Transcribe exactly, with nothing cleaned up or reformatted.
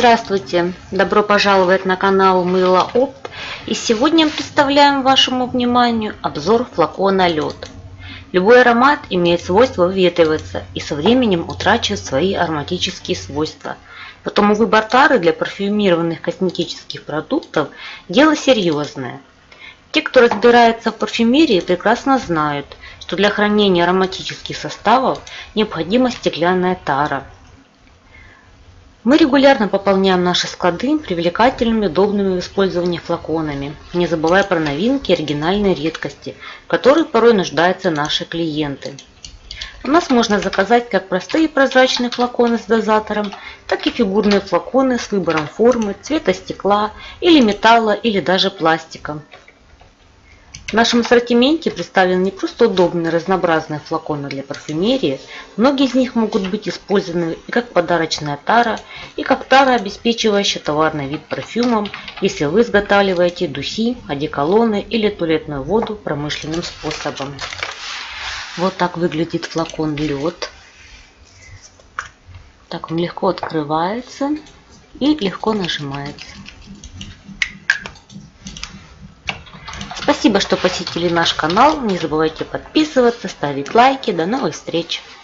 Здравствуйте! Добро пожаловать на канал Мыло Опт. И сегодня мы представляем вашему вниманию обзор флакона Лед. Любой аромат имеет свойство выветриваться и со временем утрачивает свои ароматические свойства. Потому выбор тары для парфюмированных косметических продуктов – дело серьезное. Те, кто разбирается в парфюмерии, прекрасно знают, что для хранения ароматических составов необходима стеклянная тара. Мы регулярно пополняем наши склады привлекательными, удобными в использовании флаконами, не забывая про новинки и оригинальные редкости, в которых порой нуждаются наши клиенты. У нас можно заказать как простые прозрачные флаконы с дозатором, так и фигурные флаконы с выбором формы, цвета стекла или металла или даже пластика. В нашем ассортименте представлены не просто удобные разнообразные флаконы для парфюмерии, многие из них могут быть использованы и как подарочная тара, и как тара, обеспечивающая товарный вид парфюмом, если вы изготавливаете духи, одеколоны или туалетную воду промышленным способом. Вот так выглядит флакон Лед. Так он легко открывается и легко нажимается. Спасибо, что посетили наш канал. Не забывайте подписываться, ставить лайки. До новых встреч!